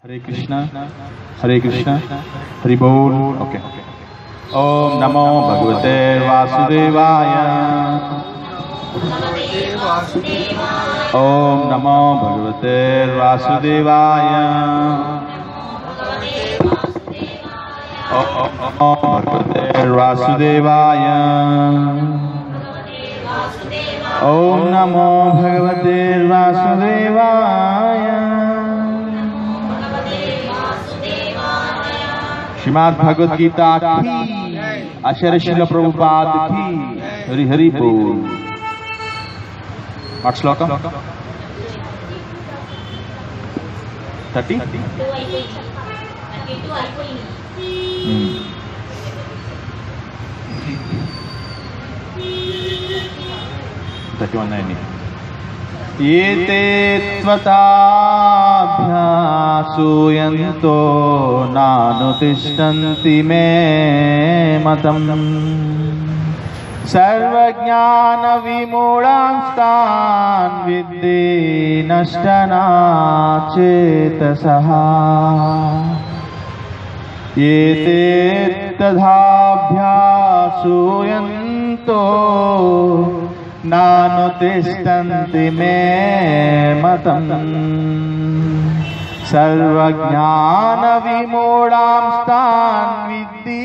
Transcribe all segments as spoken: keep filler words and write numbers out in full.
हरे कृष्णा हरे कृष्णा हरि बोल। ओके। ओम नमो भगवते वासुदेवाय। ओम नमो भगवते वासुदेवाय। ओम नमो भगवते वासुदेवाय। ओम नमो भगवते वासुदेवाय। श्रीमद् भगवद गीता की, आचार्य श्रील प्रभुपाद की, हरि हरि बोल। आठ श्लोकम थर्टी थर्टी वन नाइन एते त्वताभ्यासूयन्तो नानुतिष्ठन्ति मे मतम् सर्वज्ञानविमूढांस्तान् विद्धि नष्टनाचेतसः। एते तथाभ्यासूयन्तो नानुतिष्ठन्ति मे मतम् सर्वज्ञानविमूढांस्तान् विद्धि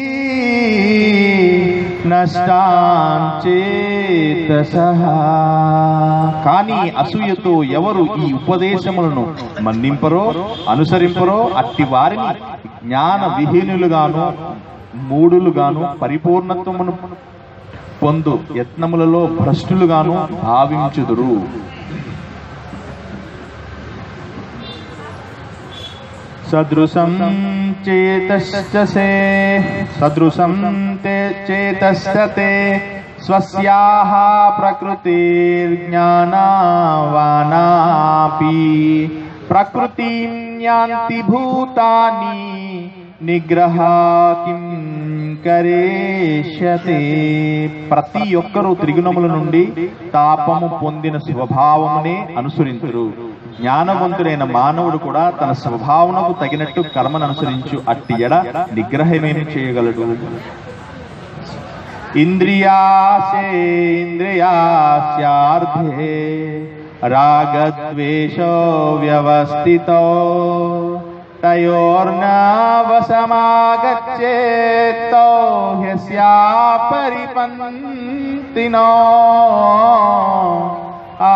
నష్టాన్ చేతసః। కానీ అసూయతో ఎవరు ఈ ఉపదేశములను మన్నింపరో అనుసరింపరో అట్టి వారిని జ్ఞాన విహీనులుగాను మూఢులుగాను పరిపూర్ణత్వమును పొందు యత్నములలో భ్రష్టులుగాను భావించుదురు। సదృశం చేతశ్చసే సదృశం తే చేతశ్చతే స్వస్యాః ప్రకృతిర్జ్ఞానవానాపి ప్రకృతిం యాంతి భూతాని నిగ్రహ కిం కరేష్యతే। ప్రతి ఒక్కరూ త్రిగుణముల నుండి తాపము పొందిన స్వభావమునే అనుసరించురు। జ్ఞానవంతుడైన మానవుడు కూడా తన స్వభావనకు తగినట్టు కర్మను అనుసరించు అట్టి ఎడ నిగ్రహమేమి చేయగలడు। ఇంద్రియాసేంద్రియాస్యార్థే రాగద్వేషో వ్యవస్థితో తయోర్న వశమాగచ్చేతో హ్యస్యా పరిపంతినో। ఆ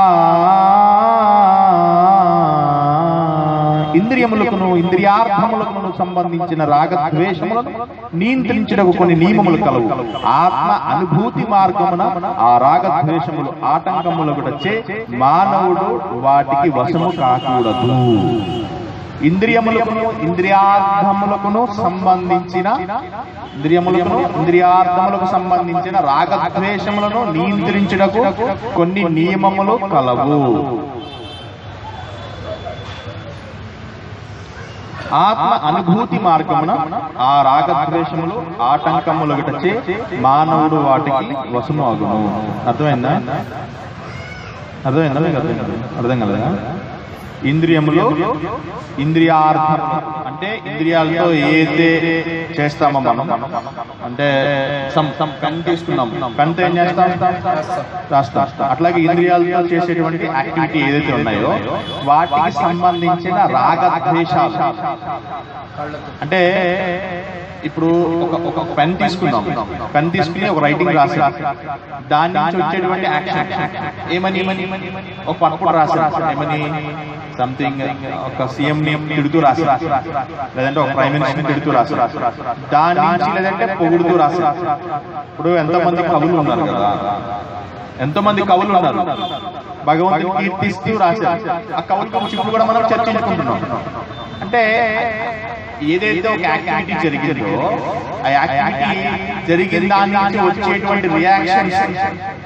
ఇంద్రియములకును ఇంద్రియార్థములకును సంబంధించిన రాగద్వేషములను నియంత్రించుటకు కొన్ని నియమములు కలవు। ఆత్మ అనుభూతి మార్గమున ఆ రాగద్వేషములు ఆటంకములగుటచే మానవుడు వాటికి వశము కాకూడదు। ఇంద్రియములకును ఇంద్రియార్థములకును సంబంధించిన ఇంద్రియములకును ఇంద్రియార్థములకు సంబంధించిన రాగద్వేషములను నియంత్రించుటకు కొన్ని నియమములు కలవు। ఆత్మ అనుభూతి మార్గమున ఆ రాగద్వేషములు ఆటంకములగుటచే మానవుడు వాటికి వశము అగును। అర్థమైందా? అర్థమైందా? అర్థం కలదా? ఇంద్రియములు ఇంద్రియార్థం అంటే ఇంద్రియాలతో ఏదైతే చేస్తామో మనం అంటే కన్ను తీసుకున్నాం, కన్నుతో ఏం చేస్తాం? రాస్తాం। అట్లాగే ఇంద్రియాలతో చేసేటువంటి యాక్టివిటీ ఏదైతే ఉన్నాయో వాటికి సంబంధించిన రాగద్వేషాలు అంటే ఇప్పుడు ఒక ఒక పెన్ తీసుకున్నాం, పెన్ తీసుకుని ఒక రైటింగ్ రాసి దాని నుంచి వచ్చేటువంటి యాక్షన్ ఏమని ఒక పట్టుకుడు రాసి ఏమని సంథింగ్ ఒక సీఎం ని తిడుతూ రాసి లేదంటే ఒక ప్రైమ్ మినిస్టర్ తిడుతూ రాసి దాని నుంచి లేదంటే పొగుడుతూ రాసి। ఇప్పుడు ఎంతో మంది కవులు ఉన్నారు కదా, ఎంతో మంది కవులు ఉన్నారు భగవంతుని కీర్తిస్తూ రాశారు। ఆ కవుల గురించి ఇప్పుడు కూడా మనం చర్చించుకుంటున్నాం। అంటే ఏదైతే ఒక యాక్టివిటీ జరిగిందో ఆ యాక్టివిటీ జరిగిన దాని నుంచి వచ్చేటువంటి reactions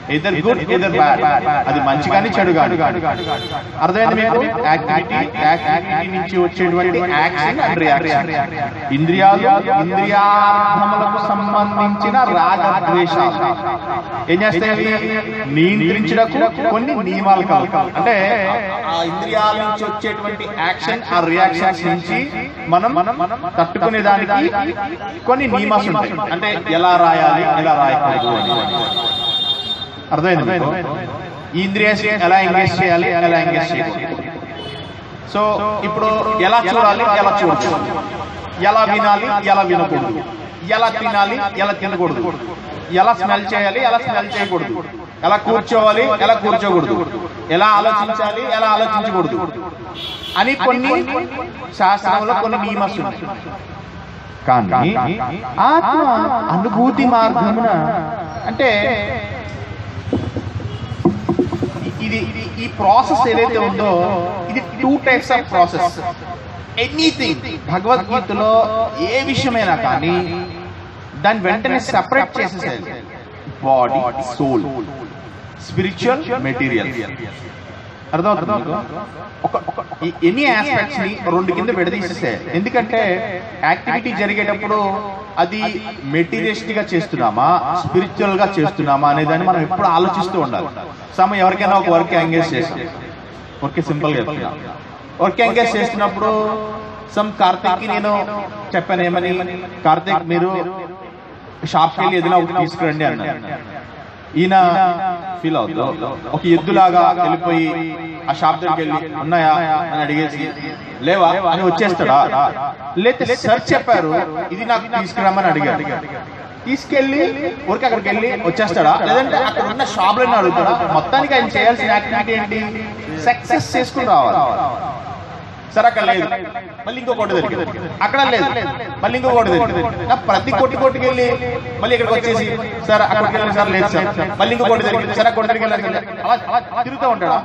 either good either bad, అది మంచి కానీ చెడు కానీ. అర్థమైంది మీకు? యాక్టివిటీ యాక్టివిటీ నుంచి వచ్చేటువంటి యాక్షన్ అండ్ రియాక్షన్. ఇంద్రియాలు ఇంద్రియార్థములకు సంబంధించిన రాగద్వేషాలు ఏం చేస్తాయి? నియంత్రించడానికి కొన్ని నియమాలు కలగాలి. అంటే ఆ ఇంద్రియాల నుంచి వచ్చేటువంటి యాక్షన్ ఆ రియాక్షన్స్ నుంచి మనం మనం తట్టుకునే దానికి కొన్ని నియమాలు ఉంటాయి. అంటే ఎలా రాయాలి, ఎలా రాయకూడదు. అర్థమైంది? ఈ ఇంద్రియాన్ని ఎలా ఎంగేజ్ చేయాలి, ఎలా ఎంగేజ్ చేయాలి. సో ఇప్పుడు ఎలా చూడాలి, ఎలా చూడకూడదు, ఎలా వినాలి, ఎలా వినకూడదు, ఎలా తినాలి, ఎలా తినకూడదు, ఎలా స్మెల్ చేయాలి, ఎలా స్మెల్ చేయకూడదు, ఎలా కూర్చోవాలి, ఎలా కూర్చోకూడదు, ఎలా ఆలోచించాలి, ఎలా ఆలోచించకూడదు అని కొన్ని శాస్త్రంలో కొన్ని నియమాలు ఉన్నాయి. కానీ ఆత్మ అనుభూతి మార్గమున అంటే ఇది ఈ ప్రాసెస్ ఏదైతే ఉందో ఇది two types of process. Anything భగవద్గీతలో ఏ విషయమైనా కానీ దాన్ని వెంటనే సెపరేట్ చేసేసేది. Body, soul, spiritual, material. అర్థమవుతుంది? ఒక ఎనీ ఆస్పెక్ట్స్ ని రెండు కింద విడదీసేసే. ఎందుకంటే యాక్టివిటీ జరిగేటప్పుడు అది మెటీరియలిస్టిక్ గా చేస్తున్నామా, స్పిరిచువల్ గా చేస్తున్నామా అనే దాన్ని మనం ఎప్పుడు ఆలోచిస్తూ ఉండాలి. సమ ఎవరికైనా ఒక వర్క్ ఎంగేజ్ చేస్తాం, వర్క్ సింపుల్ గా చెప్తున్నా, వర్క్ ఎంగేజ్ చేస్తున్నప్పుడు సమ్ కార్తిక్ కి నేను చెప్పాను ఏమని, కార్తిక్ మీరు షాప్కి వెళ్ళి ఏదైనా ఒకటి తీసుకురండి అన్నాను. ఈయన ఫీల్ అవుతుంది, ఒక ఎద్దులాగా వెళ్ళిపోయి ఆ షాప్ దగ్గరికి వెళ్ళి ఉన్నాయా అని అడిగేసి లేవా అని వచ్చేస్తాడా? లేకపోతే సార్ చెప్పారు ఇది నాకు తీసుకురామని అడిగాడు, తీసుకెళ్లి ఊరికి అక్కడికి వెళ్ళి వచ్చేస్తాడా? లేదంటే అక్కడ ఉన్న షాప్ లోనే అడుగుతాడా? మొత్తానికి ఆయన చేయాల్సిన యాక్టివిటీ ఏంటి? సక్సెస్ చేసుకుని రావాలి. సరే అక్కడ లేదు, మళ్ళీ ఇంకో కొట్టు దొరికింది, అక్కడ లేదు, మళ్ళీ ఇంకో కొట్టు దొరికింది, ప్రతి కొట్టి కొట్టుకి వెళ్ళి మళ్ళీ ఇక్కడికి వచ్చేసి సార్ అక్కడికి వెళ్ళి సార్ లేదు సార్, మళ్ళీ ఇంకో కొట్టు దొరికింది, సరే కొట్టు దొరికి అలా అలా తిరుగుతూ ఉంటాడు.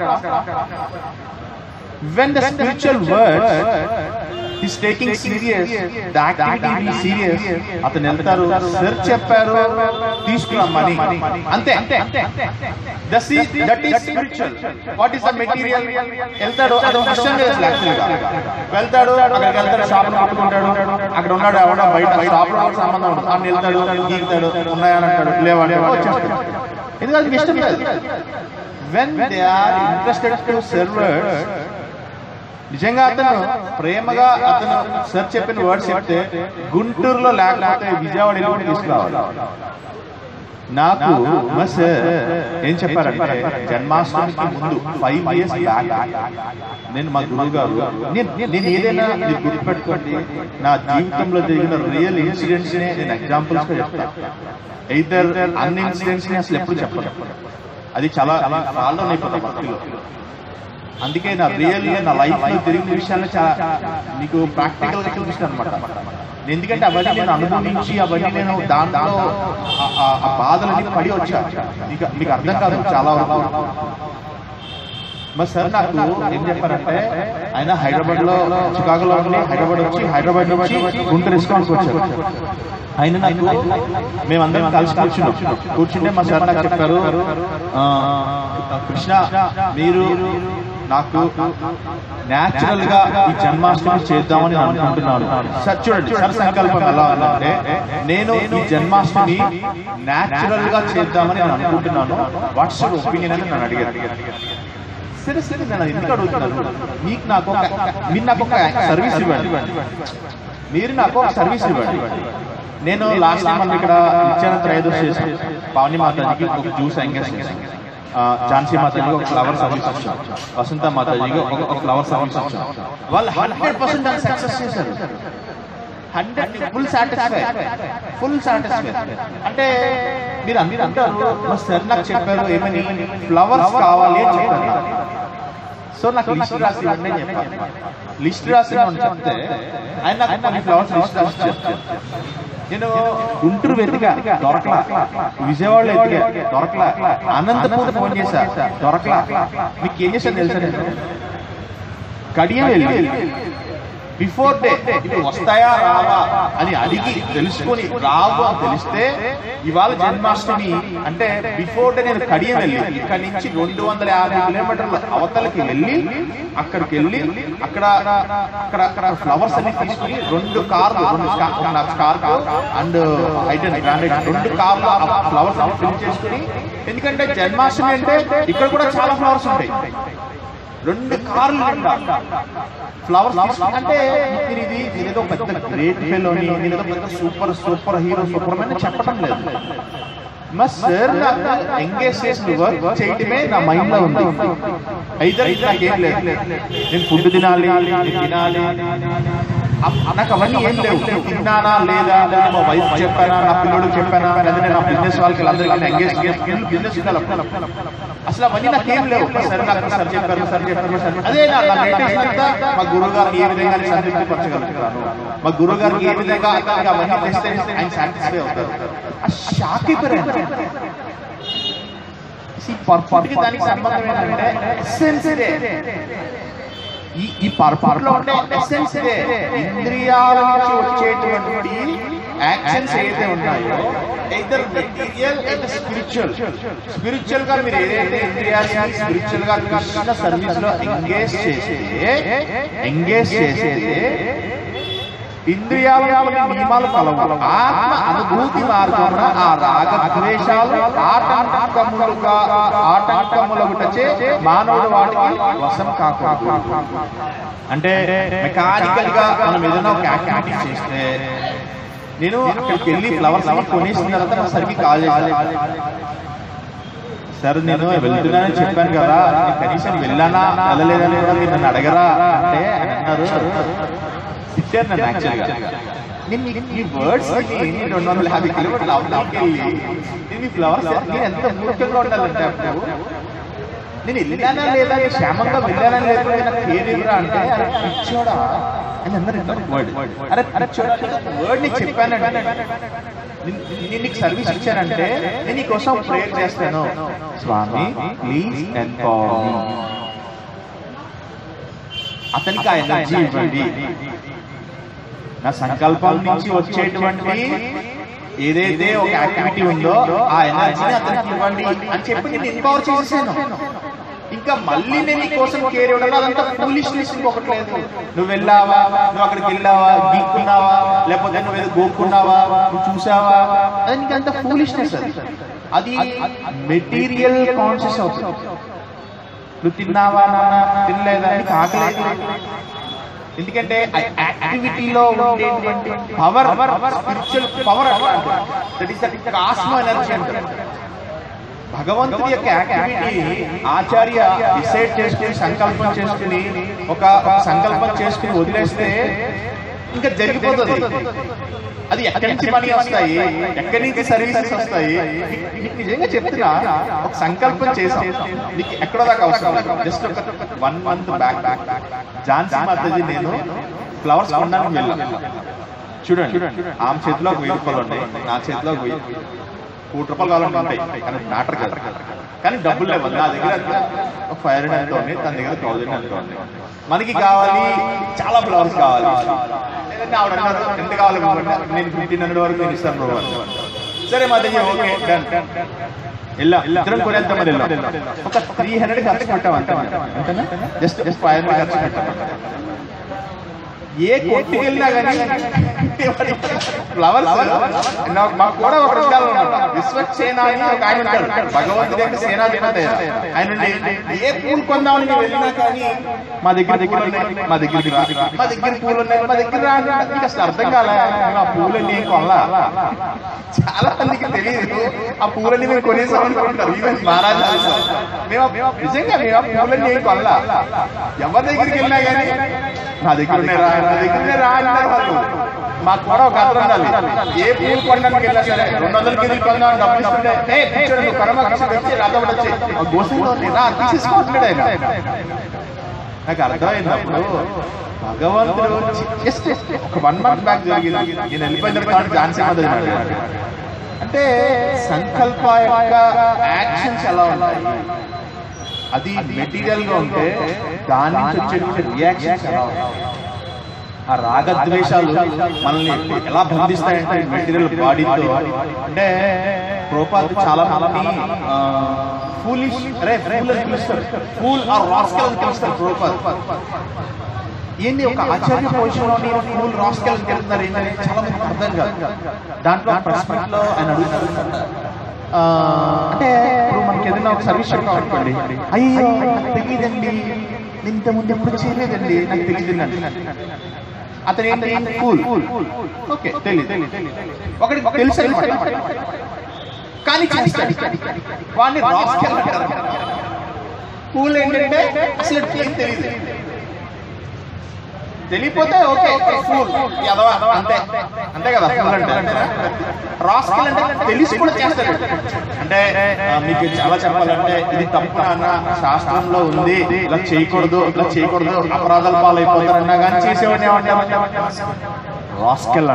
When the spiritual word is taking serious, the activity is serious. అతను వెళ్తారు, సార్ చెప్పారు తీసుకురమ్మని, అంతే. That is spiritual. What is the material? వెళ్తాడు, అది క్వశ్చన్ లేదు యాక్చువల్గా. వెళ్తాడు, అక్కడికి వెళ్తాడు, షాప్ పట్టుకుంటాడు, అక్కడ ఉన్నాడు ఎవడో బయట షాప్ లో సంబంధం ఉంటుంది, అన్ని వెళ్తాడు, గీకుతాడు, ఉన్నాయని అంటాడు, లేవండి వచ్చేస్తాడు. ఎందుకంటే అది ఇష్టం లేదు. When they are interested to servers, నిజంగా అతను ప్రేమగా అతను సార్ చెప్పిన వర్డ్స్ చెప్తే గుంటూరులో లేకపోతే విజయవాడ వెళ్ళి తీసుకురావాలి. నాకు మా సార్ ఏం చెప్పారంటే జన్మాష్టమికి ముందు ఫైవ్ ఇయర్స్ బ్యాక్ నేను మా గురువు గారు నేను ఏదైనా మీరు గుర్తుపెట్టుకోండి, నా జీవితంలో జరిగిన రియల్ ఇన్సిడెంట్స్ నే నేను ఎగ్జాంపుల్స్ గా చెప్తాను. ఇద్దరు అన్ని ఇన్సిడెంట్స్ ని అసలు ఎప్పుడు చెప్పను, అది చాలా ఫాలో అయిపోతాం భక్తిలో. అందుకే నా రియల్ నా లైఫ్ లో జరిగిన విషయాలు చాలా మీకు ప్రాక్టికల్ గా చూపిస్తాను అనమాట. ఎందుకంటే అవన్నీ నేను అనుభవించి అవన్నీ నేను దాంట్లో ఆ బాధలన్నీ పడి వచ్చా. మీకు మీకు అర్థం కాదు చాలా వరకు. మరి సార్ నాకు ఏం చెప్పారంటే ఆయన హైదరాబాద్ లో చికాగోలో ఉండి హైదరాబాద్ వచ్చి హైదరాబాద్ నుంచి గుంటూరు రెస్టారెంట్కి వచ్చారు. ఆయన నాకు మేమందరం కలిసి కూర్చున్నాం. కూర్చుంటే మా సార్ నాకు చెప్పారు, కృష్ణ మీరు నాకు న్యాచురల్ గా ఈ జన్మాష్టమి చేద్దామని అనుకుంటున్నాను. సార్ చూడండి సార్ సంకల్పం ఎలా ఉందంటే నేను ఈ జన్మాష్టమి న్యాచురల్ గా చేద్దామని నేను అనుకుంటున్నాను, వాట్స్ యువర్ ఒపీనియన్ అని నన్ను అడిగారు. సరే సరే నేను ఎందుకు అడుగుతున్నాను, మీకు నాకు ఒక మీరు నాకు ఒక సర్వీస్ ఇవ్వండి, మీరు నాకు ఒక సర్వీస్ ఇవ్వండి. నేను లాస్ట్ టైం మనం ఇక్కడ నిత్యాన త్రయోదశి చేశాను, పావని మాతాజీకి ఒక జ్యూస్ ఎంగేజ్ చేశాను, ఝాన్సీ మాతాజీకి ఒక ఫ్లవర్ సర్వీస్ వచ్చాను, వసంత మాతాజీకి ఒక ఫ్లవర్ సర్వీస్ వచ్చాను. వాళ్ళు హండ్రెడ్ పర్సెంట్ దాన్ని సక్సెస్ చేశారు. Hundred full satisfy full satisfy అంటే మీరు అందరూ అంటారు సార్ నాకు చెప్పారు ఏమని ఫ్లవర్స్ కావాలి అని చెప్పారు. సో నాకు లిస్ట్ రాసి ఇవ్వండి అని చెప్పాను. లిస్ట్ రాసి చెప్తే ఆయన నాకు కొన్ని ఫ్లవర్స్ లిస్ట్ రాసి చెప్తాను. నేను గుంటూరు వెతిగా దొరకలా, విజయవాడలో ఎతిగా దొరకలా, అనంతపూర్ ఫోన్ చేశా దొరకలా. మీకు ఏం చేశాను తెలుసా, నేను కడియం వెళ్ళి బిఫోర్ డే ఇవి వస్తాయా రావా అని అడిగి తెలుసుకొని రావు అని తెలిస్తే ఇవాళ జన్మాష్టమి అంటే బిఫోర్ డే నేను కడియం వెళ్ళి ఇక్కడి నుంచి రెండు వందల యాభై కిలోమీటర్ల అవతలకి వెళ్ళి అక్కడికి వెళ్ళి అక్కడ అక్కడ అక్కడ ఫ్లవర్స్ అన్ని తీసుకుని రెండు కార్లు రెండు స్కార్ప్ అండ్ ఐటెన్ గ్రానైట్ రెండు కార్లు ఫ్లవర్స్ అన్ని ఫిల్ చేసుకుని, ఎందుకంటే జన్మాష్టమి అంటే ఇక్కడ కూడా చాలా ఫ్లవర్స్ ఉంటాయి, రెండు కార్లు ఫ్లవర్స్ అంటే మీరు ఇది ఏదో పెద్ద గ్రేట్ ఫెలోని ఏదో పెద్ద super superhero superman చెప్పడం లేదు. మా సార్ నాకు ఎంగేజ్ చేసిన వర్క్ చేయటమే నా మైండ్ లో ఉంది. అయితే నాకేం లేదు, నేను ఫుడ్ తినాలి తినాలి నాకు అవన్నీ ఏం లేవు. తిన్నానా లేదా, మా వైఫ్ చెప్పానా, నా పిల్లడికి చెప్పానా, లేదా నా బిజినెస్ వాళ్ళకి అందరికీ ఎంగేజ్ బిజినెస్ అసలు అవన్నీ నాకేం లేవు. సరే నాకు సార్ చెప్పారు సార్ చెప్పారు సార్ అదే నా మెడిటేషన్ అంతా మా గురువు గారిని ఏ విధంగా సంతృప్తి పరచగలుగుతాను, మా గురువు గారికి ఏ విధంగా అవన్నీ చేస్తే ఆయన సాటిస్ఫై అవుతారు. ఆ షాక్ అయిపోయారు. పర్ఫెక్ట్ దానికి సంబంధం ఏంటంటే ఎస్సెన్స్ ఈ ఈ పర్ఫెక్ట్లో ఉండే ఎస్సెన్స్ ఇంద్రియాల నుంచి వచ్చేటువంటి యాక్షన్స్ ఏదైతే ఉన్నాయో ఇద్దరు మెటీరియల్ అండ్ స్పిరిచువల్ స్పిరిచువల్ గా మీరు ఏదైతే ఇంద్రియాలని స్పిరిచువల్ గా కృష్ణ సర్వీస్ లో ఎంగేజ్ చేస్తే ఎంగేజ్ చేసేది ఇంద్రియాల నియమాలు కలవు. ఆత్మ అనుభూతి మార్గమున ఆ రాగద్వేషాలు ఆటంకములుగా ఆటంకములగుటచే మానవుడు వాటికి వశం కాకూడదు. అంటే మెకానికల్ గా మనం ఏదైనా ఒక యాక్టివిటీ చేస్తే నేను అక్కడికి వెళ్ళి ఫ్లవర్స్ అవి కొనేసిన తర్వాత నాకు సరికి కాల్ చేయాలి, సార్ నేను వెళ్తున్నానని చెప్పాను కదా, కనీసం వెళ్ళానా వెళ్ళలేదని కూడా మీరు నన్ను అడగరా అంటే అన్నారు. సిట్టారు నన్ను యాక్చువల్గా. నేను ఈ వర్డ్స్ రెండు వందల యాభై కిలోమీటర్లు అవుతాకి వెళ్ళి నేను ఈ ఫ్లవర్స్ నేను ఎంత మూర్ఖంగా ఉండాలంటే అప్పుడు నేను వెళ్ళానా లేదా, క్షేమంగా వెళ్ళానా లేదా నాకు పేరురా అంటే అరే పిచ్చోడా అని అందరూ వర్డ్ అరే పిచ్చోడా వర్డ్ నీకు చెప్పానంటే నేను నీకు సర్వీస్ ఇచ్చానంటే నేను నీ కోసం ప్రేయర్ చేస్తాను, స్వామి ప్లీజ్ ఎంపవర్ మీ. అతనికి ఆ ఎనర్జీ ఇవ్వండి. నా సంకల్పం నుంచి వచ్చేటువంటి ఏదైతే ఒక యాక్టివిటీ ఉందో ఆ ఎనర్జీని అతనికి ఇవ్వండి అని చెప్పి నేను ఎంపవర్ చేసేసాను. ఇంకా మళ్ళీ నేను నీ కోసం కేర్ ఇవ్వడం అదంతా ఫూలిష్నెస్. ఇంకొకటి లేదు, నువ్వు వెళ్ళావా, నువ్వు అక్కడికి వెళ్ళావా, గీక్కున్నావా, లేకపోతే నువ్వు ఏదో గోక్కున్నావా, నువ్వు చూసావా, అది నీకంత ఫూలిష్నెస్. అది అది మెటీరియల్ కాన్షియస్ అవుతుంది. నువ్వు తిన్నావా నాన్న, తినలేదా, నీకు ఆకలేదు. ఎందుకంటే యాక్టివిటీలో ఉండేటువంటి power spiritual power that is the cosmo energy అంటారు. భగవంతుడి యొక్క యాక్టివిటీ ఆచార్య డిసైడ్ చేసుకుని సంకల్పం చేసుకుని ఒక సంకల్పం చేసుకుని వదిలేస్తే ఇంకా జరిగిపోతుంది. అది ఎక్కడి నుంచి పని వస్తాయి, ఎక్కడి నుంచి సర్వీసెస్ వస్తాయి. నీకు నిజంగా చెప్తున్నా, ఒక సంకల్పం చేసాం, నీకు ఎక్కడో దాకా అవసరం. జస్ట్ ఒక one month back Jhansi Mataji నేను ఫ్లవర్స్ కొనడానికి వెళ్ళాం. చూడండి, ఆమె చేతిలో ఒక వెయ్యి రూపాయలు ఉన్నాయి, నా చేతిలో ఒక వెయ్యి కోటి రూపాయలు కావాలంటే ఉంటాయి, కానీ మ్యాటర్ కాదు. కానీ డబ్బులు లేవు. నా దగ్గర ఒక ఫైవ్ హండ్రెడ్ ఎంత ఉంది, తన దగ్గర థౌసండ్ ఎంత ఉంది. మనకి కావాలి చాలా ఫ్లవర్స్ కావాలి. ఆవిడ అన్నారు ఎంత కావాలి, నేను ఫిఫ్టీన్ హండ్రెడ్ వరకు నేను ఇస్తాను బ్రో. సరే మా దగ్గర ఓకే డన్ వెళ్ళాం. ఇద్దరం కొనేంత మరి వెళ్ళాం. ఒక త్రీ హండ్రెడ్ ఖర్చు పెట్టాం అంతే, అంతేనా? జస్ట్ జస్ట్ ఫైవ్ హండ్రెడ్ ఖర్చు పెట్టాం. ఏ కొట్టుకు వెళ్ళినా కానీ ఫ్లవర్స్ మాకు కూడా ఒక విశ్వసేన అని ఒక ఆయన ఉంటాడు, భగవంతుడి యొక్క సేనాధిపతి. ఆయన ఏ పూలు కొందామని వెళ్ళినా కానీ మా దగ్గర దగ్గర మా దగ్గరికి రా, మా దగ్గర పూలు ఉన్నాయి, మా దగ్గర రా. మీకు అసలు అర్థం కాలే ఆ పూలన్నీ ఏం కొనలా. చాలా మందికి తెలియదు ఆ పూలన్నీ మేము కొనేసాం అనుకుంటారు. ఈవెన్ మహారాజా మేము నిజంగా మేము ఆ పూలన్నీ ఏం కొనలా. ఎవరి దగ్గరికి వెళ్ళినా కానీ నా దగ్గర రా నా దగ్గర రా అంటారు వాళ్ళు. మాకు కూడా ఒక అర్థం ఉండాలి. ఏ పూలు కొనడానికి వెళ్ళా సరే రెండు వందల కేజీలు కొందాం డబ్బులు ఇస్తుంటే తీసుకోవట్లేడు ఆయన. నాకు అర్థమైనప్పుడు భగవంతుడు జస్ట్ ఒక వన్ మంత్ బ్యాక్ జరిగింది. నేను వెళ్ళిపోయిన తర్వాత ఝాన్సీ మాతాజీ అంటే సంకల్ప యొక్క యాక్షన్స్ ఎలా ఉంటాయి, అది మెటీరియల్ గా ఉంటే దాని నుంచి వచ్చే రియాక్షన్స్ ఎలా ఉంటాయి. ఆ రాగద్వేషాలు మనల్ని ఎలా బంధిస్తాయంటే మెటీరియల్ బాడీతో. అంటే ప్రోపాల్ చాలా మంది ఫూలిష్ అరే ఫూల్ అని పిలుస్తారు, ఫూల్ ఆర్ రాస్కెల్ అని పిలుస్తారు ప్రోపాల్. ఏంటి ఒక ఆచార్య పొజిషన్లో నేను ఫూల్ రాస్కెల్ అని వెళ్తున్నారు ఏంటని చాలా మంది అర్థం కాదు. దాంట్లో ప్రెస్మెంట్ లో ఆయన అడుగుతారు, అంటే ఇప్పుడు మనకి ఏదైనా ఒక సర్వీస్ చెప్పాలనుకోండి, అయ్యో నాకు తెలియదండి, నేను ఇంతకుముందు ఎప్పుడు చేయలేదండి, నాకు తెలియదు. అతను ఏంటి ఫూల్, ఓకే తెలియదు, ఒకటి తెలుసు కానీ చేస్తాడు, వాడిని రాస్కెల్ అంటారు. ఫూల్ ఏంటంటే అసలు ఏం తెలియదు, తెలియపోతే ఓకే ఫూల్ అంతే అంతే కదా ఫూల్ అంటే. రాస్కెల్ అంటే తెలిసి కూడా చేస్తాడు. అంటే మీకు చాలా చెప్పాలంటే ఇది తప్పు అన్న శాస్త్రంలో ఉంది, ఇలా చేయకూడదు ఇలా చేయకూడదు అపరాధాల పాలైపోతారన్నా కానీ చేసేవాడిని ఏమంటారు రాస్కెల్.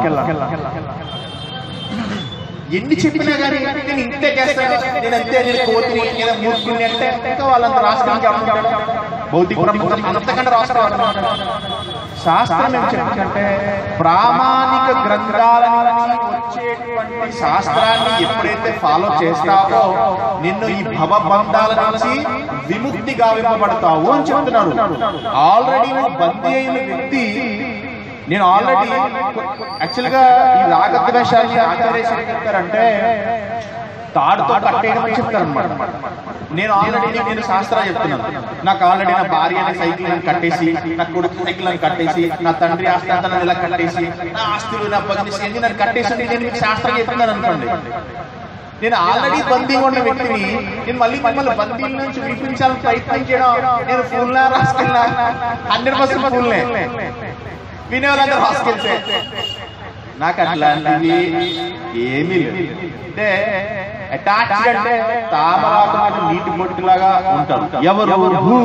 ఎన్ని చెప్పినా కానీ నేను ఇంతే చేస్తాను, నేను అంతే, నేను కోతిని లేదా మూర్ఖుని అంటే ఇంకా వాళ్ళంత రాష్ట్రానికి అమ్ముతాడు. భౌతిక ప్రపంచం అంతకంటే రాష్ట్రం. శాస్త్రం ఏం చెప్పిందంటే ప్రామాణిక గ్రంథాల నుంచి వచ్చేటువంటి శాస్త్రాన్ని ఎప్పుడైతే ఫాలో చేస్తావో నిన్ను ఈ భవబంధాల నుంచి విముక్తి గావింపబడతావు అని చెప్తున్నారు. ఆల్రెడీ బందీ అయిన వ్యక్తి, నేను ఆల్రెడీ యాక్చువల్ గా ఈ రాగద్వేషాన్ని ఆచార్య చెప్తారంటే తాడుతో కట్టేయడం చెప్తారు అనమాట. నేను ఆల్రెడీ నేను శాస్త్రాలు చెప్తున్నాను, నాకు ఆల్రెడీ నా భార్య సైకిల్ అని కట్టేసి, నా కొడుకు సైకిల్ అని కట్టేసి, నా తండ్రి ఆస్తి అంతా నన్ను ఇలా కట్టేసి, నా ఆస్తులు నా బిజినెస్ అన్ని నన్ను కట్టేసి నేను మీకు శాస్త్రం చెప్తున్నాను అనుకోండి. నేను ఆల్రెడీ బందీగా ఉన్న వ్యక్తిని నేను మళ్ళీ మిమ్మల్ని బందీల నుంచి విడిపించాలని ప్రయత్నం చేయడం నేను ఫుల్నా రాసుకెళ్ళినా హండ్రెడ్ పర్సెంట్ ఫుల్నే, వినేవాళ్ళందరూ రాసుకెళ్తే. నాకు అట్లాంటివి ఏమీ లేదు. అంటే అటాచ్డ్ అంటే తామరాకు మీద నీటి బొట్టులాగా ఉంటారు. ఎవరు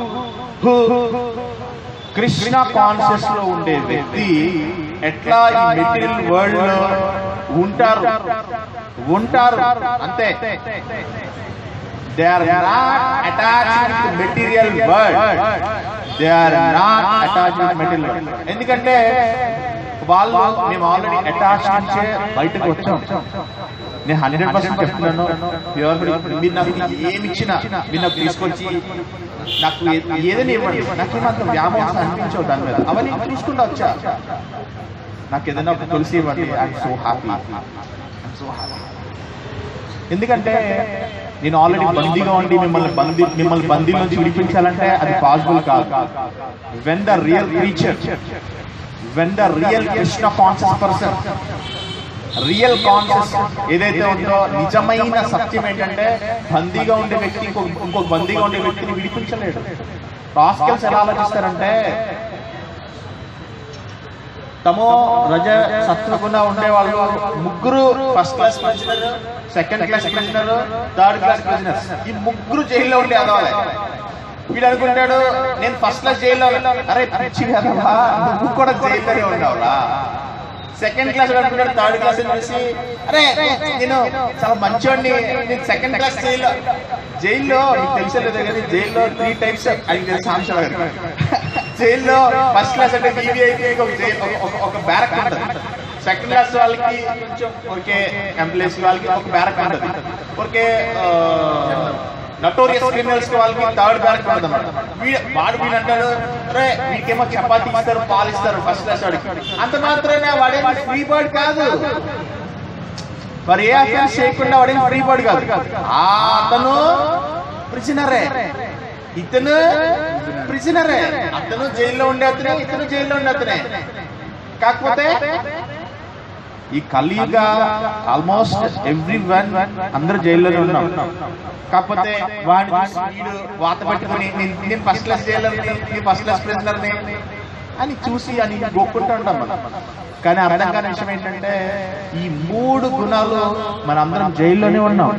కృష్ణ కాన్షియస్ లో ఉండే వ్యక్తి ఎట్లా ఈ మెటీరియల్ వరల్డ్ లో ఉంటారు ఉంటారు అంతే. They are not attached with material world, they are not attached with material world. ఎందుకంటే వాళ్ళు మేము ఆల్రెడీ అటాచ్ నుంచే బయటకు వచ్చాం. నేను హండ్రెడ్ పర్సెంట్ చెప్తున్నాను, మీరు నాకు ఏమి ఇచ్చినా మీరు నాకు తీసుకొచ్చి నాకు ఏదైనా ఇవ్వండి, నాకేమంత వ్యామోహం అనిపించవు దాని మీద, అవన్నీ చూసుకుంటూ వచ్చా. నాకు ఏదైనా ఒక తులసి ఇవ్వండి, I'm so happy, I'm so happy. ఎందుకంటే నేను ఆల్రెడీ బందీగా ఉండి మిమ్మల్ని బందీ మిమ్మల్ని బందీల నుంచి విడిపించాలంటే అది పాసిబుల్ కాదు. When the real creature, when the real Krishna conscious person, real conscious ఏదైతే ఉందో నిజమైన సత్యం ఏంటంటే బందీగా ఉండే వ్యక్తి ఇంకొక ఇంకొక బందీగా ఉండే వ్యక్తిని విడిపించలేడు. రాస్కెల్స్ ఎలా ఆలోచిస్తారంటే తమో రజ సత్వగుణ ఉండే వాళ్ళు ముగ్గురు first class prisoner, second class prisoner, third class prisoner, ఈ ముగ్గురు జైల్లో ఉండే అదవాలి. వీడు అనుకుంటాడు నేను ఫస్ట్ క్లాస్ జైల్లో, అరే పిచ్చి కదమ్మా నువ్వు కూడా జైల్లోనే ఉండవురా. సెకండ్ క్లాస్ అనుకుంటాడు, థర్డ్ క్లాస్ చూసి అరే నేను చాలా మంచివాడిని, నేను సెకండ్ క్లాస్ జైల్లో. జైల్లో నీకు తెలిసలేదు కానీ జైల్లో త్రీ టైప్స్ అని సాంశ జైల్లో ఫస్ట్ క్లాస్ అంటే బీవీఐపీ ఒక బ్యారక్ ఉంటుంది, సెకండ్ క్లాస్ వాళ్ళకి కొంచెం ఒకే ఎంప్లాయీస్ వాళ్ళకి ఒక బ్యారక్ ఉంటుంది, ఒకే నటోరియస్ క్రిమినల్స్ వాళ్ళకి థర్డ్ బ్యారక్ ఉంటుంది అన్నమాట. వాడు వీడు అంటాడు అరే వీడికేమో చపాతీ ఇస్తారు, పాలు ఇస్తారు ఫస్ట్ క్లాస్ వాడికి, అంత మాత్రమే వాడే ఫ్రీ బర్డ్ కాదు, మరి ఏ అఫెన్స్ చేయకుండా వాడేం ఫ్రీ బర్డ్ కాదు. అతను ప్రిజనరే, ఇతను ప్రిజనరే, అతను జైల్లో ఉండే అతనే, ఇతను జైల్లో ఉండే అతనే. కాకపోతే ఈ కలియుగ ఆల్మోస్ట్ ఎవ్రీ వన్ అందరూ జైల్లోనే ఉన్నాం. కాకపోతే వాడి వీడు వాత పెట్టుకుని నేను ఫస్ట్ క్లాస్ జైలర్ని, నేను ఫస్ట్ క్లాస్ ప్రిజనర్ని అని చూసి అని గోక్కుంటూ ఉంటాం మనం. కానీ అర్థం కాని విషయం ఏంటంటే ఈ మూడు గుణాలు మన అందరం జైల్లోనే ఉన్నాం,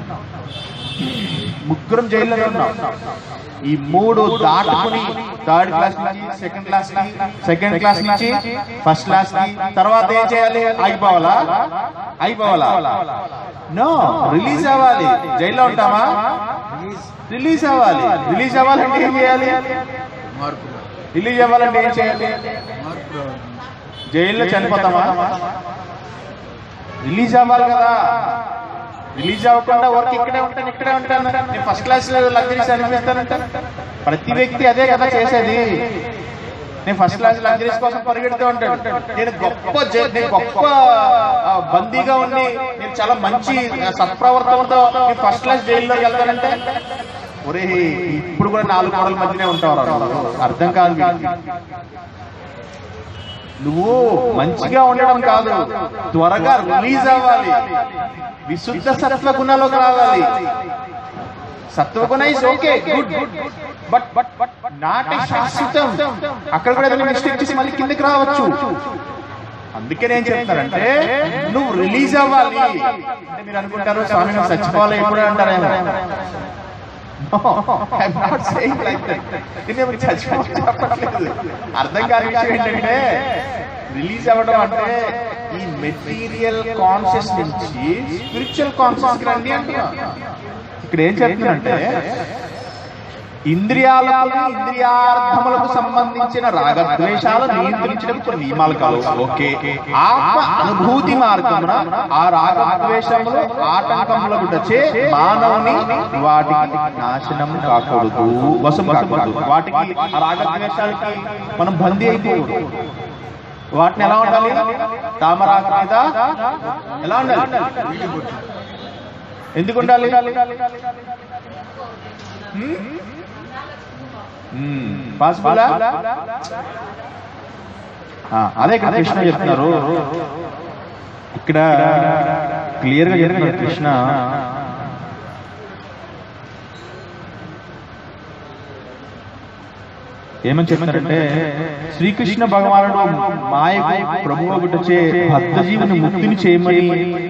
ముగ్గురం జైల్లోనే ఉన్నాం. ఈ మూడు దాటుకుని థర్డ్ క్లాస్ నుంచి సెకండ్ క్లాస్ కి, సెకండ్ క్లాస్ నుంచి ఫస్ట్ క్లాస్ కి, తర్వాత ఏం చేయాలి? అయిపోవాలా అయిపోవాలా నో రిలీజ్ అవ్వాలి. జైల్లో ఉంటామా? రిలీజ్ అవ్వాలి. రిలీజ్ అవ్వాలంటే ఏం చేయాలి? రిలీజ్ అవ్వాలంటే ఏం చేయాలి? జైల్లో చనిపోతామా? రిలీజ్ అవ్వాలి కదా. రిలీజ్ అవ్వకుండా వర్క్ ఇక్కడే ఉంటాను ఇక్కడే ఉంటాను నేను ఫస్ట్ క్లాస్ లగ్జరీస్ అనిపిస్తానంట. ప్రతి వ్యక్తి అదే కదా చేసేది. నేను ఫస్ట్ క్లాస్ లగ్జరీస్ కోసం పరిగెడుతూ ఉంటాను. నేను గొప్ప నేను గొప్ప బందీగా ఉండి నేను చాలా మంచి సత్ప్రవర్తనతో నేను ఫస్ట్ క్లాస్ జైల్లోకి వెళ్తానంటే ఒరే ఇప్పుడు కూడా నాలుగు గోడల మధ్యనే ఉంటావు. అర్థం కాదు. నువ్వు మంచిగా ఉండడం కాదు, త్వరగా రిలీజ్ అవ్వాలి, విశుద్ధ సత్వ గుణాలోకి రావాలి. సత్వగుణ is okay good, but but but not శాశ్వతం. అక్కడ కూడా ఏదైనా మిస్టేక్ చేసి మళ్ళీ కిందకి రావచ్చు. అందుకే నేను చెప్తానంటే నువ్వు రిలీజ్ అవ్వాలి. అంటే మీరు అనుకుంటారు స్వామి నువ్వు చచ్చిపోవాలి ఎప్పుడు అంటారేమో. అర్థం కాని విషయం ఏంటంటే రిలీజ్ అవ్వడం అంటే ఈ మెటీరియల్ కాన్షియస్ నుంచి స్పిరిచువల్ కాన్షియస్ రండి అంటున్నా. ఇక్కడ ఏం చెప్తున్నానంటే ఇంద్రియాలకు ఇంద్రియార్థములకు సంబంధించిన రాగద్వేషాలు నియంత్రించడం కొన్ని నియమాలు కాదు. ఓకే, ఆత్మ అనుభూతి మార్గమున ఆ రాగద్వేషములు ఆటంకములకు వచ్చే మానవుని వాటికి నాశనం కాకూడదు, వశం కాకూడదు. వాటికి ఆ రాగద్వేషాలకి మనం బందీ అయిపోకూడదు. వాటిని ఎలా ఉండాలి? తామరాకు మీద ఎలా ఉండాలి? ఎందుకు ఉండాలి? పాసిబుల్? అదే ఇక్కడ కృష్ణ చెప్తున్నారు. ఇక్కడ క్లియర్ గా చెప్తున్నారు కృష్ణ. ఏమని చెప్తారంటే శ్రీకృష్ణ భగవానుడు మాయకు ప్రభువు ఒకటొచ్చే భక్త జీవుని ముక్తిని చేయమని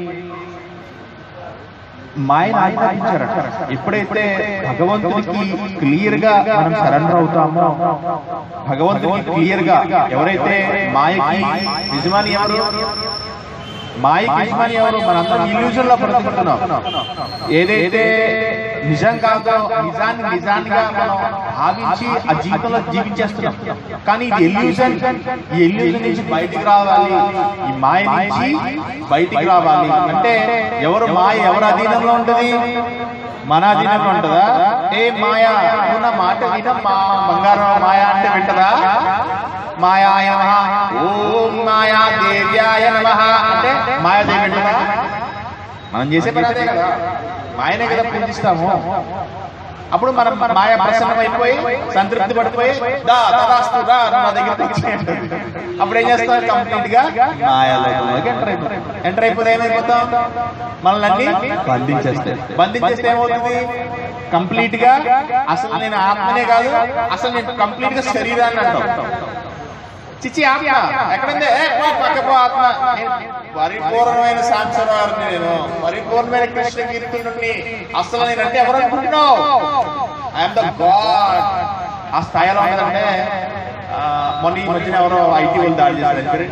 మాయను ఆజ్ఞాపించారట. ఎప్పుడైతే భగవంతుడికి క్లియర్ గా మనం సరెండర్ అవుతామో, భగవంతుడికి క్లియర్ గా ఎవరైతే మాయకి యజమాని ఎవరు, మాయకి యజమాని ఎవరు, మనందరం ఇల్యూజన్ లో బ్రతుకుతున్నాం. ఏదైతే నిజం కాదో నిజాన్ని నిజాన్నిగా మనం భావించి ఆ జీవితంలో జీవించేస్తున్నాం. కానీ ఇది ఎల్యూజన్. ఈ ఎల్యూజన్ నుంచి బయటికి రావాలి, ఈ మాయ నుంచి బయటికి రావాలి. అంటే ఎవరు మాయ ఎవరు అధీనంలో ఉంటది? మన అధీనంలో ఉంటదా? ఏ మాయా ఉన్న మాట విన మా బంగారం మాయా అంటే వింటదా? మాయాయ నమః, ఓం మాయా దేవ్యాయ నమః అంటే మాయాదేవి వింటదా? మనం చేసే పని అదే కదా, మాయనే కదా పూజిస్తాము. అప్పుడు మనం మాయ ప్రసన్నం అయిపోయి సంతృప్తి పడిపోయి దా తదాస్తు రా నా దగ్గరికి వచ్చేయండి. అప్పుడు ఏం చేస్తాం? కంప్లీట్ గా మాయలోకి ఎంటర్ అయిపోతాం. ఎంటర్ అయిపోతే ఏమైపోతాం? మనల్ని బంధించేస్తే బంధించేస్తే ఏమవుతుంది? కంప్లీట్ గా అసలు నేను ఆత్మనే కాదు, అసలు నేను కంప్లీట్ గా శరీరాన్ని అంటాం. చిచ్చి ఆత్మ ఎక్కడుంది? పక్కపో ఆత్మ. పరిపూర్ణమైన సాంసరాన్ని నేను, పరిపూర్ణమైన కృష్ణ కీర్తనుడిని. అసలు నేనంటే ఎవరు అనుకుంటున్నావు? I'm the god. ఆ స్థాయిలో ఉన్నదంటే మొన్న ఈ మధ్యన ఎవరో ఐటీ వాళ్ళు దాడి చేశారు.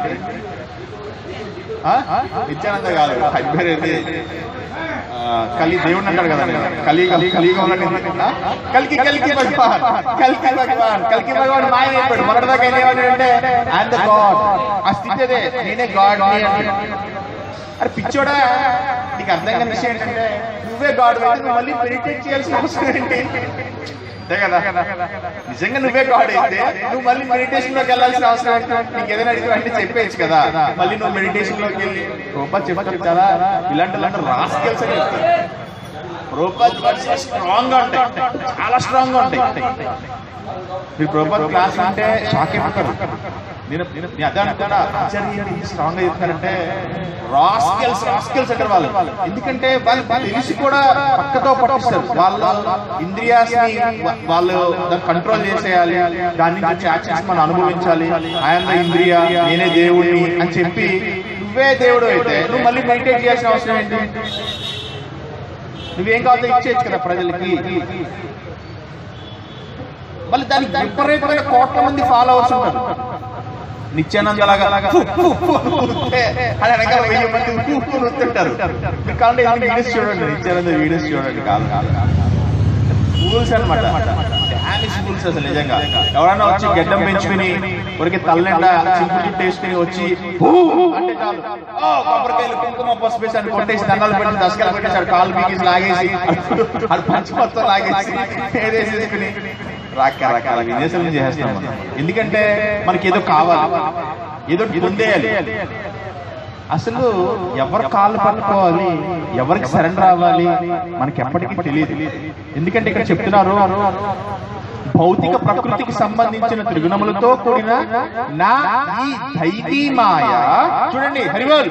నిత్యానంద కాదు, హైపేరేది కలి దేవుడు అంటాడు కదా, కలిగి కలిగి కలికి కలికి భగవాన్ కలికి భగవాన్ కలికి భగవాన్ మాయ అయిపోయాడు. మొదటిదాకా ఏమన్నాడంటే ఐఎమ్ ద గాడ్. ఆ స్థితి అదే, నేనే గాడ్. అరే పిచ్చోడా, నీకు అర్థం కాని విషయం ఏంటంటే నువ్వే గాడ్ అయితే నువ్వు మళ్ళీ మెడిటేట్ చేయాల్సిన అవసరం ఏంటి? అంతే కదా. నిజంగా నువ్వే గాడ్ అయితే నువ్వు మళ్ళీ మెడిటేషన్ లోకి వెళ్ళాల్సిన అవసరం ఏంటి? నీకు ఏదైనా అడిగితే అంటే చెప్పేయచ్చు కదా. మళ్ళీ నువ్వు మెడిటేషన్ లోకి వెళ్ళి రూపా చెప్పచ్చు చాలా ఇలాంటి ఇలాంటి రాస్కెల్స్ అని చెప్తారు. రూపాజ్ వర్డ్స్ స్ట్రాంగ్ గా ఉంటాయి, చాలా స్ట్రాంగ్ గా ఉంటాయి. మీరు రూపాజ్ క్లాస్ అంటే షాక్ అయిపోతారు. నేను అదే అనుకున్నా, స్ట్రాంగ్ గా చెప్తారంటే రాస్కెల్స్ రాస్కెల్స్ అంటారు వాళ్ళు. ఎందుకంటే వాళ్ళు తెలిసి కూడా పక్కతో పట్టిస్తారు. వాళ్ళ ఇంద్రియాస్ని వాళ్ళు దాన్ని కంట్రోల్ చేసేయాలి, దాని నుంచి యాక్షన్స్ మనం అనుభవించాలి. ఆయన ఇంద్రియ నేనే దేవుడిని అని చెప్పి నువ్వే దేవుడు అయితే నువ్వు మళ్ళీ మెడిటేట్ చేయాల్సిన అవసరం ఏంటి? నువ్వేం కావాలో ఇచ్చేయచ్చు కదా ప్రజలకి. మళ్ళీ దానికి విపరీతమైన కోట్ల మంది ఫాలోవర్స్ ఉంటారు. నిత్యానంద లాగా అని అనగా వెయ్యి మంది నృత్తుంటారు. కాబట్టి వీడియోస్ చూడండి, నిత్యానంద వీడియోస్ చూడండి. కాదు కాదు ఫూల్స్ అనమాట, డామిష్ ఫూల్స్ అసలు నిజంగా. ఎవరైనా వచ్చి గడ్డం పెంచుకుని ఊరికి తల్లిండా చింపు చుట్టూ వేసుకుని వచ్చి అంటే చాలు కొబ్బరికాయలు కుంకుమ పసుపు వేసి అని కొట్టేసి దండాలు పెట్టి దశకాలు పెట్టేసాడు, కాలు పీకేసి లాగేసి అది పంచి మొత్తం లాగేసి ఏదేసేసుకుని రకరకాల విదేశాలను చేసేస్తాం. ఎందుకంటే మనకి ఏదో కావాలి, ఏదో పొందేయాలి. అసలు ఎవరు కాళ్ళు పట్టుకోవాలి, ఎవరికి సరెండర్ అవ్వాలి మనకి ఎప్పటికీ తెలియదు. ఎందుకంటే ఇక్కడ చెప్తున్నారు భౌతిక ప్రకృతికి సంబంధించిన త్రిగుణములతో కూడిన నా ఈ దైవీ మాయ. చూడండి హరివల్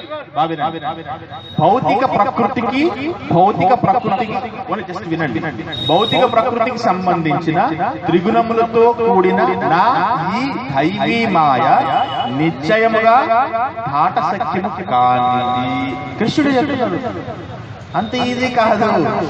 భౌతిక ప్రకృతికి భౌతిక ప్రకృతికి జస్ట్ వినండి భౌతిక ప్రకృతికి సంబంధించిన త్రిగుణములతో కూడిన నా ఈ దైవీ మాయ నిశ్చయముగా దాట సఖ్యము కానిది. కృష్ణుడు చెప్తున్నాడు అంత ఈజీ కాదు,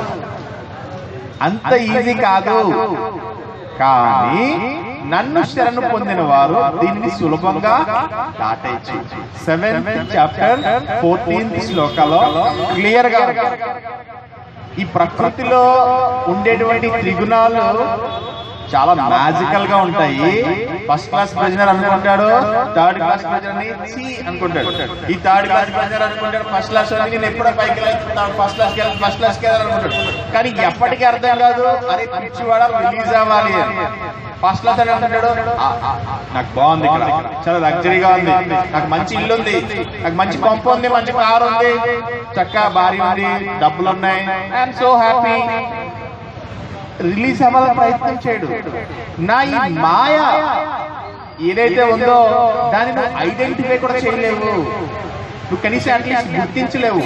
అంత ఈజీ కాదు. కానీ నన్ను శరణు పొందిన వారు దీన్ని సులభంగా దాటేయచ్చు. సెవెంత్ చాప్టర్ ఫోర్టీన్త్ శ్లోకాలో క్లియర్ గా ఈ ప్రకృతిలో ఉండేటువంటి త్రిగుణాలు చాలా మ్యాజికల్ గా ఉంటాయి. ఫస్ట్ క్లాస్ ప్రెజనర్ అనుకుంటాడు, థర్డ్ క్లాస్ ప్రెజనర్ ని సి అనుకుంటాడు. ఈ థర్డ్ క్లాస్ ప్రెజనర్ అనుకుంటాడు ఫస్ట్ క్లాస్ నేను ఎప్పుడో పైకి వెళ్తున్నాను, ఫస్ట్ క్లాస్కి వెళ్ళి ఫస్ట్ క్లాస్కి వెళ్ళాలనుకుంటాడు. కానీ ఎప్పటికీ అర్థం కాదు అరే పిచ్చివాడ రిలీజ్ అవ్వాలి అని. ఫస్ట్ క్లాస్ అని అంటాడు నాకు బాగుంది, ఇక్కడ చాలా లగ్జరీగా ఉంది, నాకు మంచి ఇల్లు ఉంది, నాకు మంచి పంపు ఉంది, మంచి కారు ఉంది, చక్కగా భార్య ఉంది, డబ్బులు ఉన్నాయి, ఐఎమ్ సో హ్యాపీ. రిలీజ్ అవ్వాలని ప్రయత్నం చేయడు. నా ఈ మాయ ఏదైతే ఉందో దాన్ని నువ్వు ఐడెంటిఫై కూడా చేయలేవు, నువ్వు కనీసం అట్లీస్ట్ గుర్తించలేవు.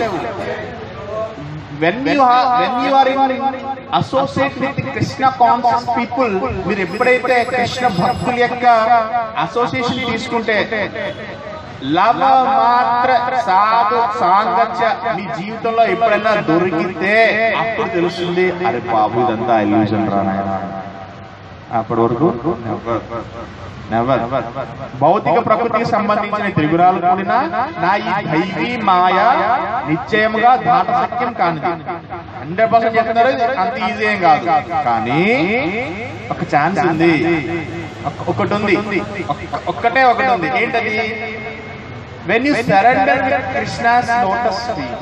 When you when you are in associate with Krishna conscious people, మీరు ఎప్పుడైతే కృష్ణ భక్తుల యొక్క అసోసియేషన్ తీసుకుంటే లవ మాత్ర సాధు సాంగత్య మీ జీవితంలో ఎప్పుడైనా దొరికితే అప్పుడు తెలుస్తుంది అరే బాబు ఇదంతా ఇల్యూజన్ రా నాయనా. అప్పటి వరకు నెవర్. భౌతిక ప్రకృతికి సంబంధించిన త్రిగుణాలు కూడిన నా ఈ దైవీ మాయ నిశ్చయముగా దాట సత్యం కానిది. హండ్రెడ్ పర్సెంట్ చెప్తున్నారు అంత ఈజీ ఏం కాదు, కానీ ఒక ఛాన్స్ ఉంది, ఒకటి ఉంది, ఒక్కటే ఒకటి ఉంది. ఏంటది? when you surrender with Krishna's lotus feet.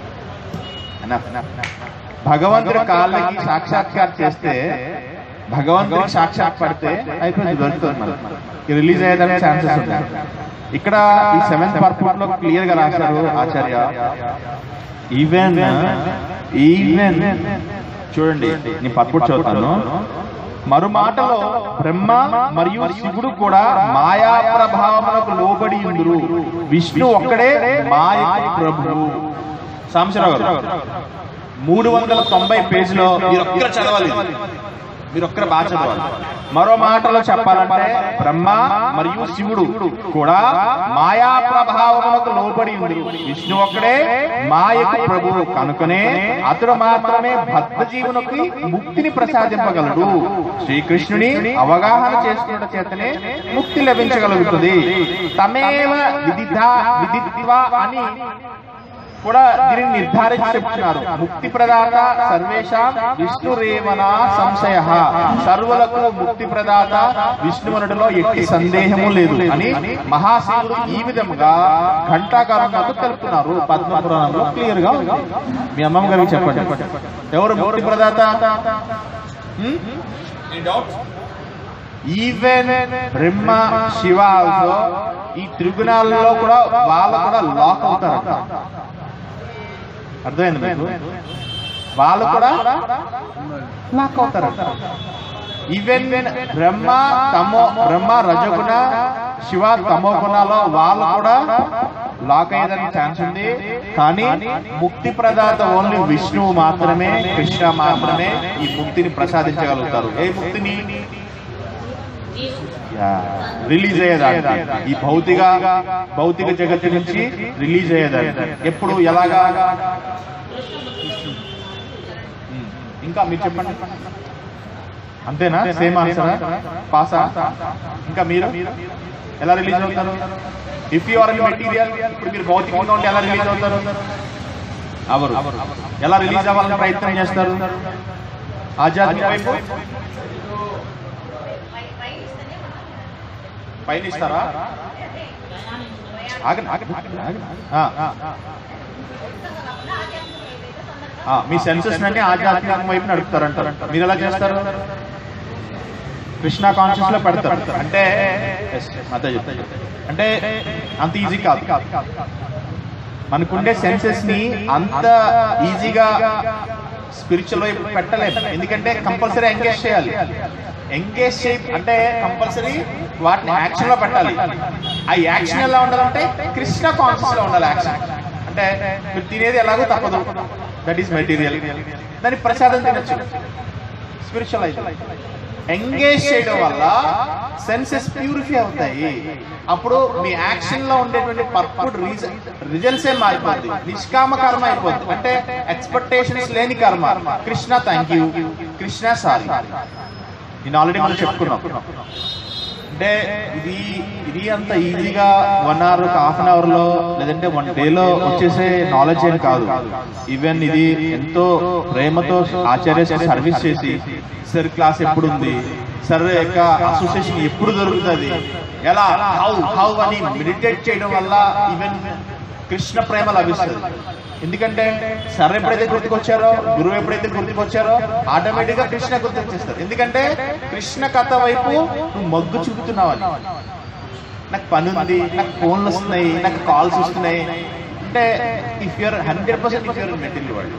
భగవంతుడి కాళ్ళకి సాక్షాత్కారం చేస్తే, భగవంతుడికి సాక్షాత్ పడితే అయిపోయింది, దొరుకుతుంది. మనకి రిలీజ్ అయ్యేదానికి ఛాన్సెస్ ఉన్నాయి. ఇక్కడ ఈ సెవెంత్ పర్పట్ లో క్లియర్ గా రాశారు ఆచార్య. ఈవెన్ ఈవెన్ చూడండి నేను పర్పట్ చదువుతాను. మరో మాటలో బ్రహ్మ మరియు శివుడు కూడా మాయా ప్రభావములకు లోబడి ఉండురు, విష్ణు ఒక్కడే మాయా ప్రభువు. సాంబశివరావు గారు మూడు వందల తొంభై పేజీలో మీరు ఒక్కరు చదవాలి, మీరు ఒక్కరు బాగా చదవాలి. మరో మాటలో చెప్పాలంటే బ్రహ్మ మరియు శివుడు కూడా మాయా ప్రభావములకు లోబడి ఉండురు, విష్ణు ఒక్కడే మాయకు ప్రభువు కనుకనే అతడు మాత్రమే బద్ధ జీవునికి ముక్తిని ప్రసాదింపగలడు. శ్రీకృష్ణుని అవగాహన చేసుకున్న చేతనే ముక్తి లభించగలుగుతుంది. తమేవ విదిధ విదిత్వ అని కూడా దీనిని నిర్ధారించి చెప్తున్నారు. ముక్తి ప్రదాత సర్వేషాం విష్ణురేవనా సంశయ, సర్వులకు ముక్తి ప్రదాత విష్ణువనుడిలో ఎట్టి సందేహము లేదు అని మహాశివుడు ఈ విధంగా ఘంటాకారంలో తెలుపుతున్నారు. పద్మపురాణంలో క్లియర్ గా ఉంది. మీ అమ్మమ్మ గారికి చెప్పండి ఎవరు ముక్తి ప్రదాత? ఈవెన్ బ్రహ్మ శివ ఆల్సో ఈ త్రిగుణాలలో కూడా వాళ్ళు కూడా లాక్ అవుతారంట. అర్థమైంది మీకు? వాళ్ళు కూడా లాక్ అవుతారంట. ఈవెన్ బ్రహ్మ తమో బ్రహ్మ రజగుణ శివ తమో గుణాలో వాళ్ళు కూడా లాక్ అయ్యేదానికి ఛాన్స్ ఉంది. కానీ ముక్తి ప్రదాత ఓన్లీ విష్ణువు మాత్రమే, కృష్ణ మాత్రమే ఈ ముక్తిని ప్రసాదించగలుగుతారు. ఏ ముక్తిని? రిలీజ్ అయ్యేదాన్ని, ఈ భౌతిక భౌతిక జగత్తు నుంచి రిలీజ్ అయ్యేదాన్ని. ఎప్పుడు ఎలాగా? ఇంకా మీరు చెప్పండి. అంతేనా? సేమ్ ఆన్సరా? పాసా? ఇంకా మీరు ఎలా రిలీజ్ అవుతారు? If you are in material, ఇప్పుడు మీరు భౌతికంగా ఉంటే ఎలా రిలీజ్ అవుతారు? అవరు ఎలా రిలీజ్ అవ్వాలని ప్రయత్నం చేస్తారు? ఆధ్యాత్మిక వైపు పైన ఇస్తారా? ఆగండి ఆగండి ఆగండి. మీ సెన్సెస్ అన్ని ఆధ్యాత్మిక వైపు నడుపుతారంటారు. మీరు ఎలా చేస్తారు? కృష్ణ కాన్షియస్ లో పెడతారు. అంటే అదే చెప్తారు. అంటే అంత ఈజీ కాదు. మనకుండే సెన్సెస్ ని అంత ఈజీగా స్పిరిచువల్ వైపు పెట్టలేము. ఎందుకంటే కంపల్సరీ ఎంగేజ్ చేయాలి. ఎంగేజ్ చేయ అంటే కంపల్సరీ వాటిని యాక్షన్ లో పెట్టాలి. ఆ యాక్షన్ ఎలా ఉండాలంటే కృష్ణ కాన్షియస్ లో ఉండాలి యాక్షన్. అంటే మీరు తినేది ఎలాగో తప్పదు, దట్ ఈస్ మెటీరియల్. దాన్ని ప్రసాదం తినచ్చు, స్పిరిచువల్ అయితే. ఎంగేజ్ చేయడం వల్ల సెన్సెస్ ప్యూరిఫై అవుతాయి. అప్పుడు మీ యాక్షన్ లో ఉండేటువంటి పర్ఫెక్ట్ రీజన్ రిజల్ట్స్ ఏ మారిపోద్ది. నిష్కామ కర్మ అయిపోద్ది. అంటే ఎక్స్పెక్టేషన్స్ లేని కర్మ. Krishna thank you, Krishna sorry. నేను ఆల్రెడీ మనం చెప్పుకున్నాం. అంటే ఇది ఇది అంత ఈజీగా one hour half an hour లో లేదంటే వన్ డేలో వచ్చేసే నాలెడ్జ్ ఏం కాదు. ఈవెన్ ఇది ఎంతో ప్రేమతో ఆచార్య సర్వీస్ చేసి సార్ క్లాస్ ఎప్పుడు ఉంది, సార్ యొక్క అసోసియేషన్ ఎప్పుడు దొరుకుతుంది, ఎలా హౌ హౌ అని మెడిటేట్ చేయడం వల్ల ఈవెన్ కృష్ణ ప్రేమ లభిస్తుంది. ఎందుకంటే సార్ ఎప్పుడైతే గుర్తుకొచ్చారో, గురువు ఎప్పుడైతే గుర్తుకొచ్చారో ఆటోమేటిక్ గా కృష్ణ గుర్తుకొచ్చేస్తారు. ఎందుకంటే కృష్ణ కథ వైపు నువ్వు మొగ్గు చూపుతున్నావని. నాకు పని ఉంది, నాకు ఫోన్లు వస్తున్నాయి, నాకు కాల్స్ వస్తున్నాయి అంటే if you're hundred percent if you're material world,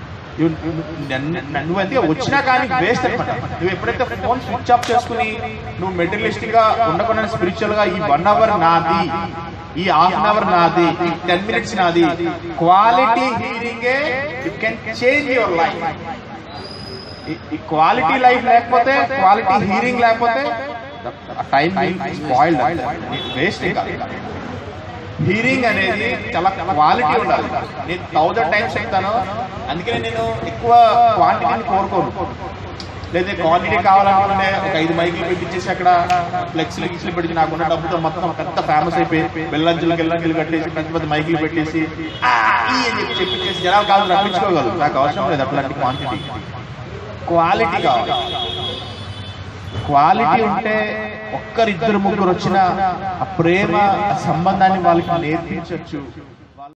నువ్వైతే వచ్చినా కానీ వేస్ట్ అనమాట. నువ్వు ఎప్పుడైతే ఫోన్ స్విచ్ ఆఫ్ చేసుకుని నువ్వు మెటీరియలిస్టిక్ గా ఉండకుండా స్పిరిచువల్ గా ఈ వన్ అవర్ నాది, ఈ హాఫ్ అన్ అవర్ నాది, ఈ టెన్ మినిట్స్ నాది, quality hearing it can change your life. ఈ క్వాలిటీ లైఫ్ లేకపోతే, క్వాలిటీ హీరింగ్ లేకపోతే టైం స్పాయిల్డ్, వేస్ట్. ఇంకా హీరింగ్ అనేది చాలా క్వాలిటీ ఉండాలి. నేను థౌజండ్ టైమ్స్ చెప్తాను. అందుకనే నేను ఎక్కువ క్వాంటిటీని కోరుకోను. లేదా క్వాంటిటీ కావాలనుకుంటే ఒక ఐదు మైకులు పెట్టించేసి అక్కడ ఫ్లెక్స్లు గిక్స్లు పెట్టి నాకున్న డబ్బుతో మొత్తం పెద్ద ఫేమస్ అయిపోయి బెల్లంచులు గెల్లంచులు కట్టేసి పెద్ద పెద్ద మైకులు పెట్టేసి అని చెప్పి చెప్పించేసి జనాలు కాదు రప్పించుకోగలరు. నాకు అవసరం లేదు అట్లాంటి క్వాంటిటీ. క్వాలిటీ కావాలి. క్వాలిటీ ఉంటే ఒక్కరిద్దరు ముగ్గురు వచ్చిన ఆ ప్రేమ, ఆ సంబంధాన్ని వాళ్ళకి నేర్పించవచ్చు.